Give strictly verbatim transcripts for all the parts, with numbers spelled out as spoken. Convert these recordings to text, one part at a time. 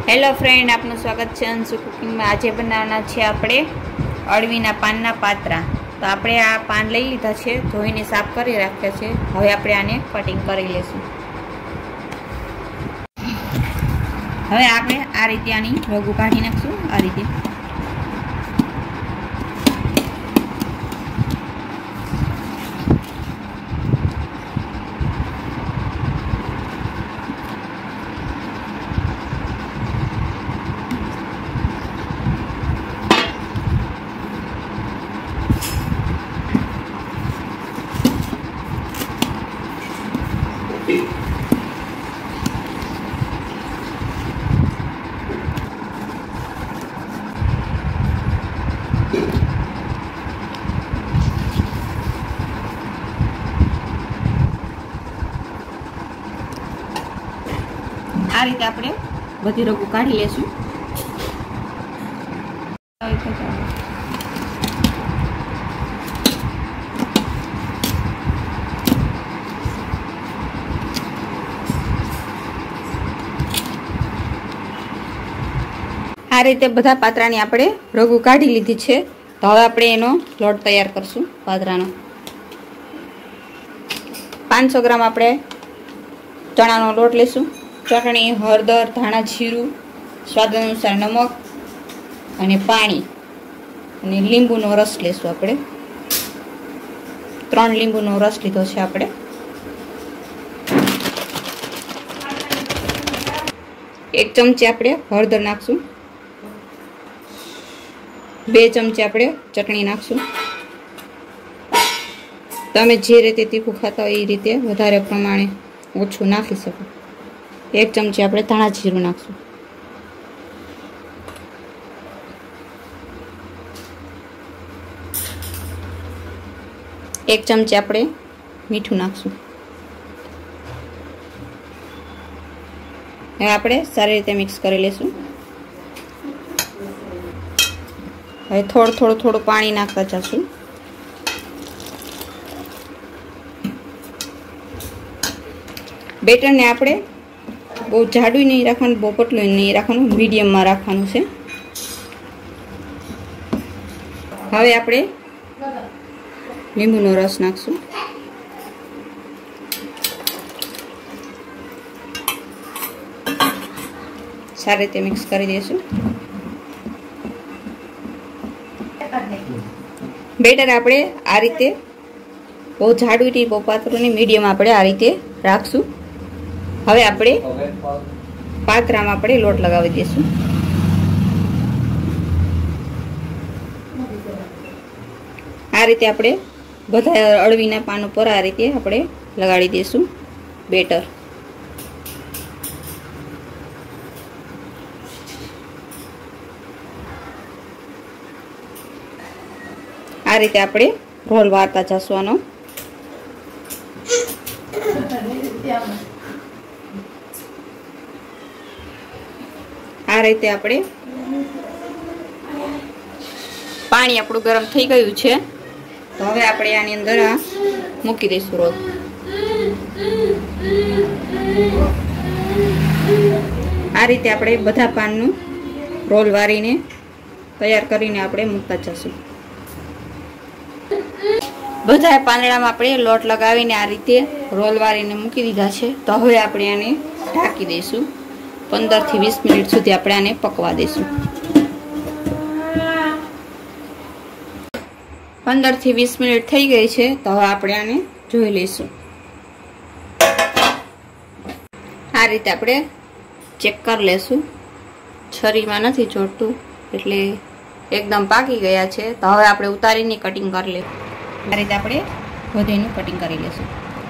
Hello friend, आपનું સ્વાગત છે અંશુ કુકિંગમાં। આજે બનાવવાના છે આપણે અળવીના પાનના પાત્રા। તો આપણે આ પાન લઈ લીધા છે, ધોઈને સાફ કરી રાખ્યા છે। હવે આપણે આને કટિંગ કરી લેશું। હવે આપણે આ રીતે આની રગું કાઢી નાખશું। આ રીતે आ रीते आपणे बधी रगू काढी लेशुं। आ रीते बधा पात्रानी आपणे रगू काढी लीधी छे। तो हवे आपणे एनो लोट तैयार करशुं पात्रानो। पांच सौ ग्राम आपणे चणानो लोट लेशुं। चटणी, हळदर, धाणा जीरुं, स्वाद अनुसार नमक अने पाणी अने લીંબુનો रस लेशुं। आपणे त्रण લીંબુનો रस लीधो छे। आपणे एक चमची आपणे हळदर नाखशुं। बे चमची आपणे चटणी नाखशुं। तमे जे रीते तीखું खाता हो ए रीते વધારે પ્રમાણે ઓછું નાખી શકો। एक चमची आपणे धाणा जीरुं नाखशुं। एक चमची आपणे मीठुं नाखशुं। हवे आपणे सारी रीते मिक्स करी लेशुं। हवे थोडું थोडું थोडું पाणी नाखता जशुं। बेटर ने आपणे बहुत जाडू नहीं राखवानुं, बहुत पतलू नहीं राखवानुं, मीडियम में राखवानुं छे। हवे आपणे લીંબુનો रस नाखशुं। सारी रीते मिक्स करी देशुं। बेटर आपणे आ रीते बहुत जाडू नहीं, बहुत पातळું नहीं, मीडियम आपणे आ रीते राखशुं। हवे आपणे पात्रामां आपणे लोट लगावी देशुं। आ रीते आपणे बधा अळवीना पान पर आ रीते आपणे लगाड़ी देशुं बेटर। आ रीते आपणे रोल वारता जशुं आनो। आ रीते आपणे पाणी आपणुं गरम थई गयुं छे। तो हवे आपणे आनी अंदर आ मूकी दईशुं रोल। आ रीते आपणे बधा पाननुं रोल वारीने तैयार करीने आपणे मूकता जशुं। बधा પાંદડામાં આપણે લોટ લગાવીને આ રીતે રોલ વારીને મૂકી દીધા છે। તો હવે આપણે આને ઢાંકી દઈશું। पंद्रह થી વીસ મિનિટ સુધી આપણે આને પકવા દઈશું। पंद्रह થી વીસ મિનિટ થઈ ગઈ છે। તો હવે આપણે આને જોઈ લઈશું। આ રીતે આપણે ચેક કરી લેશું। છરીમાં નથી ચોટતું એટલે એકદમ પાકી ગયા છે। તો હવે આપણે ઉતારીને કટિંગ કરી લઈશું। आ रीते आपणे बधायनुं कटिंग करी लेशुं।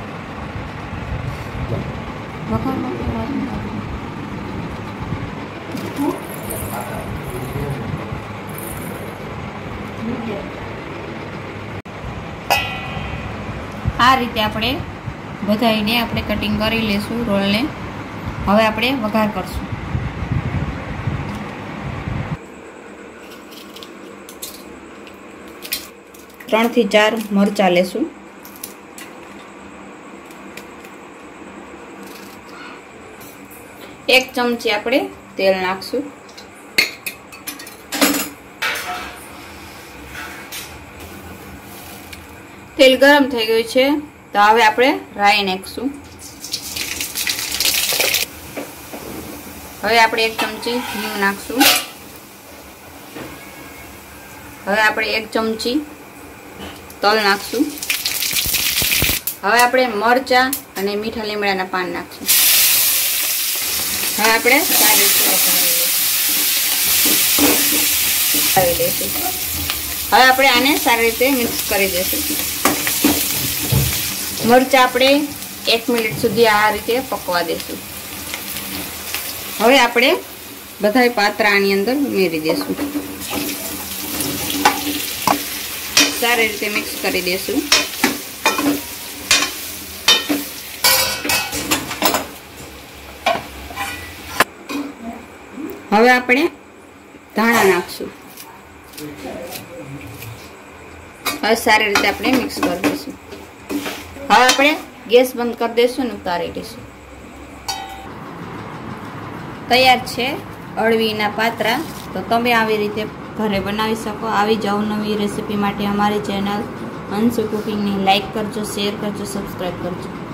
आ रीते आपणे बधाईने आपणे कटिंग करी लेशुं रोलने। हवे आपणे वघार करशुं। त्रण थी चार मरचा लेशुं। एक चमची आपणे તેલ નાખશું. તેલ ગરમ થઈ ગયું છે તો હવે આપણે રાઈ નાખશું. હવે આપણે એક ચમચી હિંગ નાખશું. હવે આપણે એક ચમચી તલ નાખશું. હવે આપણે મરચાં અને મીઠા લીમડાના પાન નાખશું. હવે આપણે સારી રીતે વઘારી દઈશું. હવે આપણે આને સારી રીતે મિક્સ કરી દઈશું. મરચાં આપણે એક મિનિટ સુધી આ રીતે પકવા દઈશું. હવે આપણે બધાય પાત્રા આની અંદર ઉમેરી દઈશું. સારી રીતે મિક્સ કરી દઈશું. હવે આપણે ધાણા નાખશું. હવે સારી રીતે આપણે મિક્સ કરી દઈશું. હવે આપણે ગેસ બંધ કરી દઈશું અને ઉતારી દઈશું. તૈયાર છે અળવીના પાત્રા. તો તમે આવી રીતે ઘરે બનાવી શકો. આવી જ અવનવી રેસીપી માટે અમારી ચેનલ અંશુ કુકિંગની લાઈક કરજો, શેર કરજો, સબસ્ક્રાઈબ કરજો.